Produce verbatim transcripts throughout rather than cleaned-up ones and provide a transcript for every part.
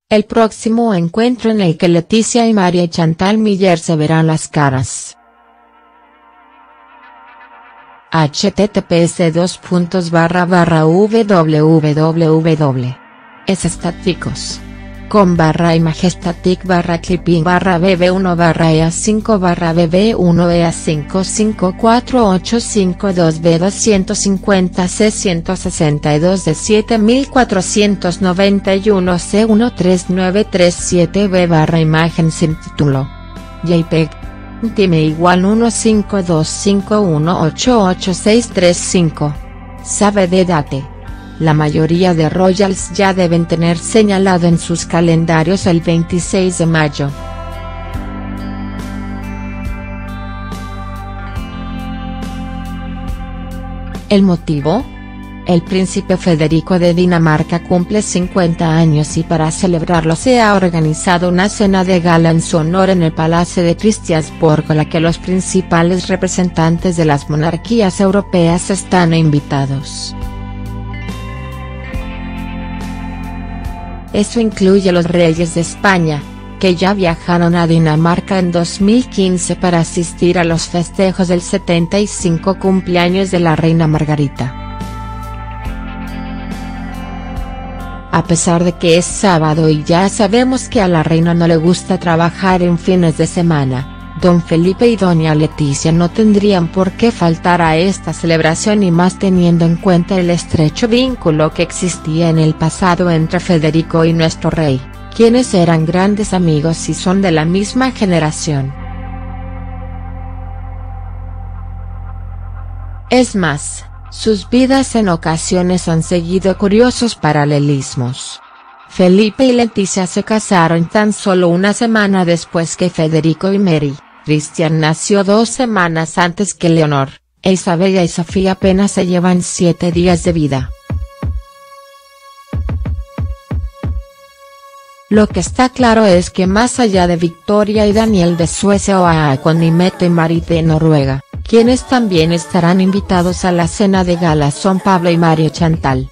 el próximo encuentro en el que Leticia y María Chantal Miller se verán las caras. https dos puntos barra barra www. Es estáticos. Com barra imagestatic barra clipping barra bb uno barra ea cinco barra bb uno ea cinco cinco cuatro ocho cinco dos b doscientos cincuenta c ciento sesenta y dos d siete mil cuatrocientos noventa y uno c uno tres nueve tres siete b barra imagen sin título. JPEG. Time igual uno cinco dos cinco uno ocho ocho seis tres cinco. Sabe de date. La mayoría de royals ya deben tener señalado en sus calendarios el veintiséis de mayo. ¿El motivo? El príncipe Federico de Dinamarca cumple cincuenta años y para celebrarlo se ha organizado una cena de gala en su honor en el Palacio de Christiansborg a la que los principales representantes de las monarquías europeas están invitados. Eso incluye a los reyes de España, que ya viajaron a Dinamarca en dos mil quince para asistir a los festejos del setenta y cinco cumpleaños de la reina Margarita. A pesar de que es sábado y ya sabemos que a la reina no le gusta trabajar en fines de semana, don Felipe y doña Leticia no tendrían por qué faltar a esta celebración y más teniendo en cuenta el estrecho vínculo que existía en el pasado entre Federico y nuestro rey, quienes eran grandes amigos y son de la misma generación. Es más, sus vidas en ocasiones han seguido curiosos paralelismos. Felipe y Leticia se casaron tan solo una semana después que Federico y Mary. Christian nació dos semanas antes que Leonor, e Isabella y Sofía apenas se llevan siete días de vida. Lo que está claro es que más allá de Victoria y Daniel de Suecia o Haakon y Mette-Marit de Noruega, quienes también estarán invitados a la cena de gala son Pablo y María Chantal.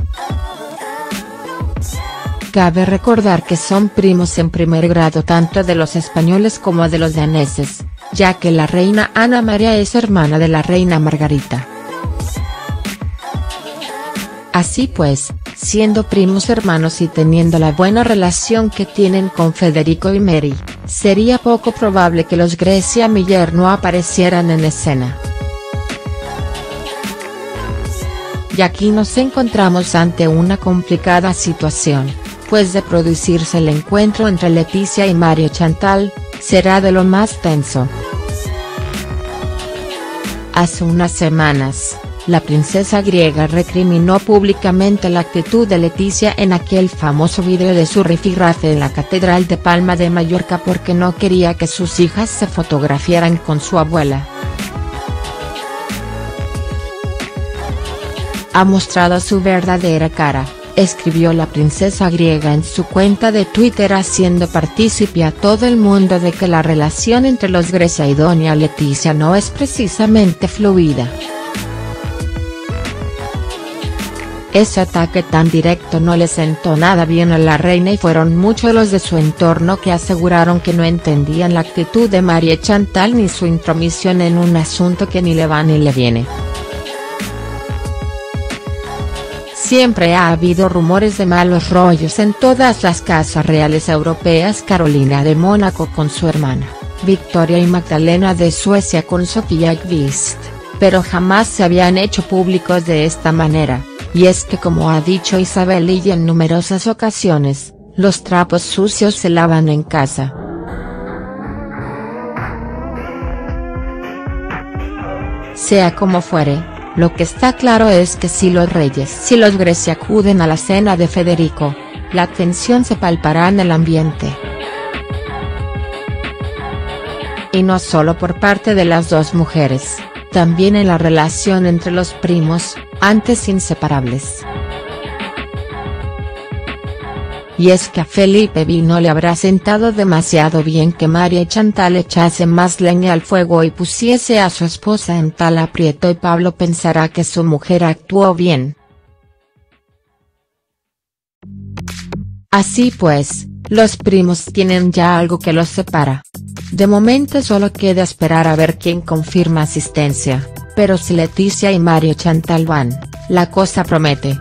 Cabe recordar que son primos en primer grado tanto de los españoles como de los daneses, ya que la reina Ana María es hermana de la reina Margarita. Así pues, siendo primos hermanos y teniendo la buena relación que tienen con Federico y Mary, sería poco probable que los Grecia Miller no aparecieran en escena. Y aquí nos encontramos ante una complicada situación, pues de producirse el encuentro entre Leticia y María Chantal, será de lo más tenso. Hace unas semanas, la princesa griega recriminó públicamente la actitud de Leticia en aquel famoso vídeo de su rifirrafe en la Catedral de Palma de Mallorca porque no quería que sus hijas se fotografiaran con su abuela. Ha mostrado su verdadera cara, escribió la princesa griega en su cuenta de Twitter haciendo partícipe a todo el mundo de que la relación entre los Grecia y doña Leticia no es precisamente fluida. Ese ataque tan directo no le sentó nada bien a la reina y fueron muchos los de su entorno que aseguraron que no entendían la actitud de María Chantal ni su intromisión en un asunto que ni le va ni le viene. Siempre ha habido rumores de malos rollos en todas las casas reales europeas, Carolina de Mónaco con su hermana, Victoria y Magdalena de Suecia con Sofía Kvist, pero jamás se habían hecho públicos de esta manera, y es que como ha dicho Isabel y en numerosas ocasiones, los trapos sucios se lavan en casa. Sea como fuere, lo que está claro es que si los reyes si los Grecia acuden a la cena de Federico, la tensión se palpará en el ambiente. Y no solo por parte de las dos mujeres, también en la relación entre los primos, antes inseparables. Y es que a Felipe V no le habrá sentado demasiado bien que María Chantal echase más leña al fuego y pusiese a su esposa en tal aprieto y Pablo pensará que su mujer actuó bien. Así pues, los primos tienen ya algo que los separa. De momento solo queda esperar a ver quién confirma asistencia, pero si Leticia y Mario Chantal van, la cosa promete.